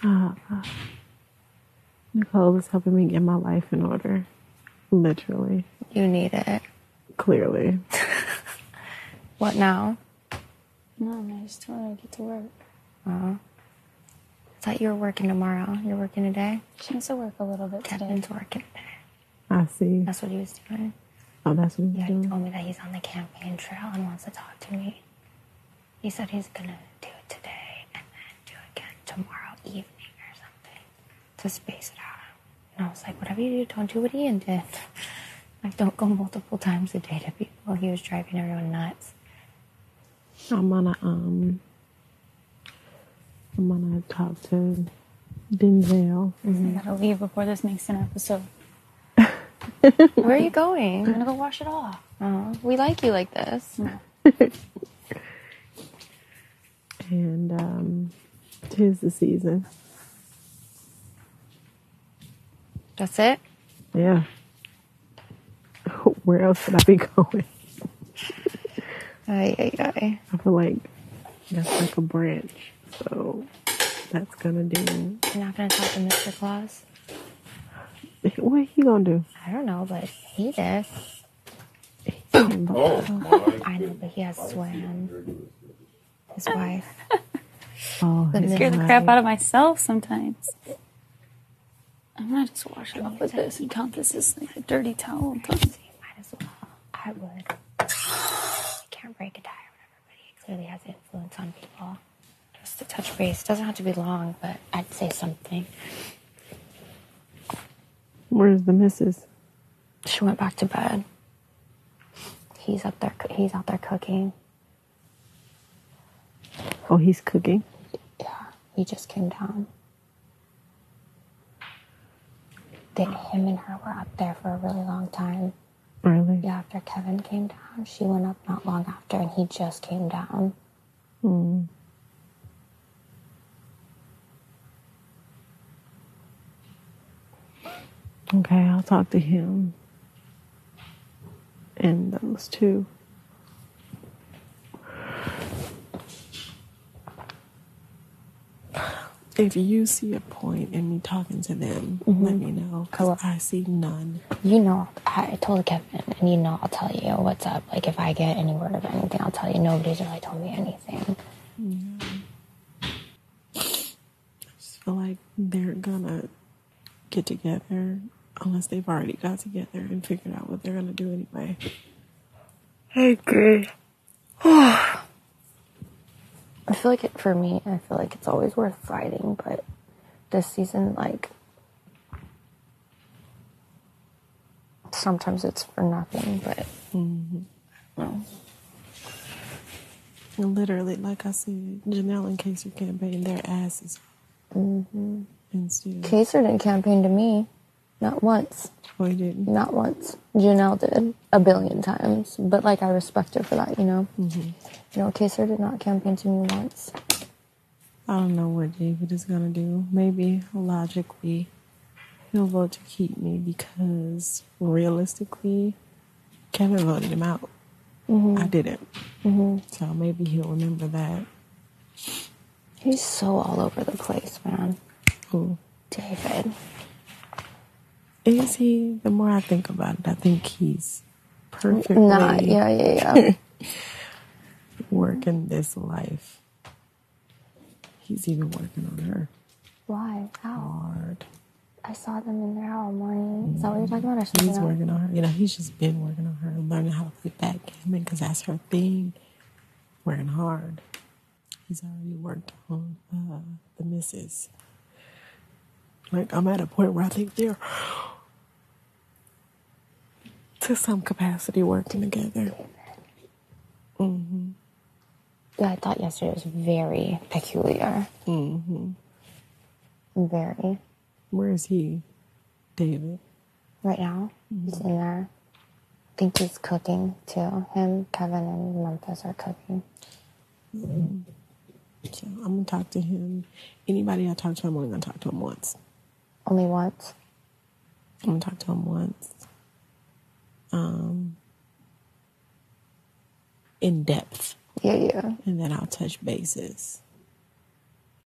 Uh, Nicole is helping me get my life in order. Literally. You need it. Clearly. What now? No, I just want to get to work. Oh. I thought you were working tomorrow. You're working today? She needs to work a little bit today. Kevin's working today. I see. That's what he was doing. Oh, that's what he's Yeah, doing? he told me that he's on the campaign trail and wants to talk to me. He said he's gonna do it today and then do it again tomorrow evening or something to space it out. And I was like, whatever you do, don't do what Ian did. Like, don't go multiple times a day to people. He was driving everyone nuts. I'm gonna talk to Denzel. I gotta leave before this makes an episode. Where are you going? I'm gonna go wash it off. Oh, we like you like this. And 'tis the season. That's it? Yeah. Where else would I be going? Ay. I feel like that's like a branch. So that's gonna do. You're not gonna talk to Mr. Claus? What he gonna do? I don't know, but he did. Oh, I know, but he has swam. His wife. oh But his Scare the wife. crap out of myself sometimes. I'm gonna just wash it off with this and count this as like a dirty towel. Might as well. I would. I can't break a tie or whatever, but he clearly has influence on people. Just to touch base. Doesn't have to be long, but I'd say something. Where's the missus? She went back to bed. He's out there cooking. Oh, he's cooking. Yeah, he just came down. Him and her were up there for a really long time. Really? Yeah, after Kevin came down, she went up not long after, and he just came down. Hmm. Okay, I'll talk to him. And those two. If you see a point in me talking to them, let me know. Because I see none. You know, I told Kevin, and you know I'll tell you what's up. Like, if I get any word of anything, I'll tell you. Nobody's really told me anything. Yeah. I just feel like they're gonna get together unless they've already got together and figured out what they're gonna do anyway. I agree. I feel like for me, I feel like it's always worth fighting, but this season, like, sometimes it's for nothing, but I don't know. Literally, like I said, Janelle and Casey campaigned their asses off. And still. Kaser didn't campaign to me. Not once. Oh, he didn't? Not once. Janelle did. A billion times. But, like, I respect her for that, you know? No, Kaser did not campaign to me once. I don't know what David is gonna do. Maybe, logically, he'll vote to keep me because, realistically, Kevin voted him out. I didn't. So maybe he'll remember that. He's so all over the place, man. Who? David. Is he? The more I think about it, I think he's perfectly Yeah. working this life. He's even working on her Why? How? hard. I saw them in there all morning. Is that what you're talking about? Or something He's else? working on her. You know, he's just been working on her, learning how to play backgammon because that's her thing. Working hard. He's already worked on the missus. Like, I'm at a point where I think they're to some capacity working together. Yeah, I thought yesterday was very peculiar. Very. Where is he, David? Right now, he's in there. I think he's cooking, too. Him, Kevin, and Memphis are cooking. So I'm going to talk to him. Anybody I talk to, I'm only going to talk to him once. Only once? I'm going to talk to him once. In depth. Yeah. And then I'll touch bases.